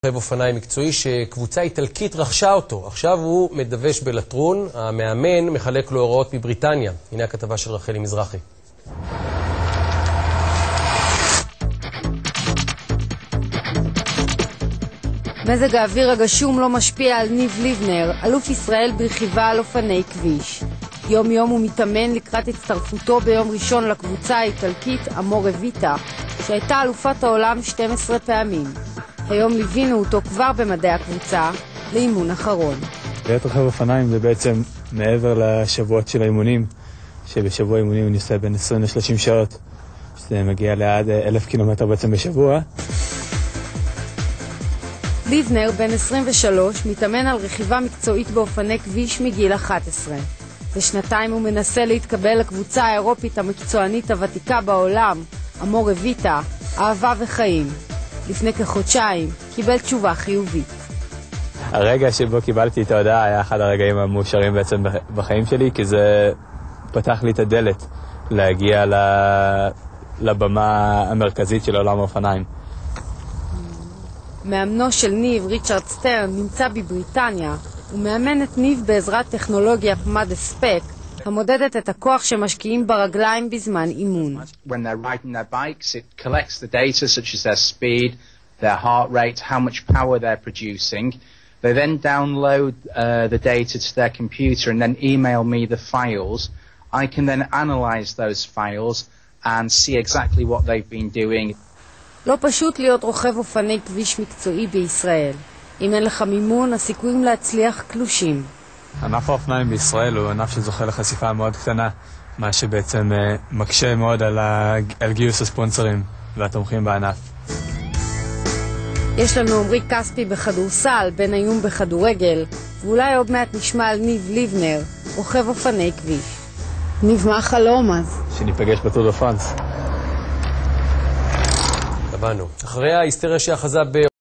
רוכב אופניים מקצועי שקבוצה איטלקית רכשה אותו. עכשיו הוא מדווש בלטרון, המאמן מחלק לו הוראות מבריטניה. הנה הכתבה של רחלי מזרחי. מזג האוויר הגשום לא משפיע על ניב ליבנר, אלוף ישראל ברכיבה על אופני כביש. יום יום הוא מתאמן לקראת הצטרפותו ביום ראשון לקבוצה האיטלקית אמורה ויטה, שהייתה אלופת העולם 12 פעמים. היום ליווינו אותו כבר במדעי הקבוצה לאימון אחרון. להיות רוכב אופניים זה בעצם מעבר לשבועות של האימונים, שבשבוע האימונים אני עושה בין 20 ל-30 שעות, שזה מגיע לעד 1,000 קילומטר בעצם בשבוע. ליבנר, בן 23, מתאמן על רכיבה מקצועית באופני כביש מגיל 11. זה שנתיים הוא מנסה להתקבל לקבוצה האירופית המקצוענית הוותיקה בעולם, אמורה ויטה, אהבה וחיים. לפני כחודשיים קיבל תשובה חיובית. הרגע שבו קיבלתי את ההודעה היה אחד הרגעים המאושרים בעצם בחיים שלי, כי זה פתח לי את הדלת להגיע לבמה המרכזית של עולם האופניים. מאמנו של ניב, ריצ'רד סטרן, נמצא בבריטניה. הוא מאמן את ניב בעזרת טכנולוגיה פמד הספק, המודדת את הכוח שמשקיעים ברגליים בזמן אימון. When they're riding their bikes, it collects the data such as their speed, their heart rate, how much power they're producing. They then download the data to their computer and then email me the files. I can then analyze those files and see exactly what they've been doing. לא פשוט להיות רוכב אופני כביש מקצועי בישראל. אם אין לך מימון, הסיכויים להצליח קלושים. ענף האופניים בישראל הוא ענף שזוכה לחשיפה מאוד קטנה, מה שבעצם מקשה מאוד על גיוס הספונסרים והתומכים בענף. יש לנו עמרי כספי בכדורסל, בן איום בכדורגל, ואולי עוד מעט נשמע על ניב ליבנר, רוכב אופני כביש. ניב, מה החלום אז? שניפגש בטור דה פרנס. הבנו. אחרי ההיסטריה שאחזה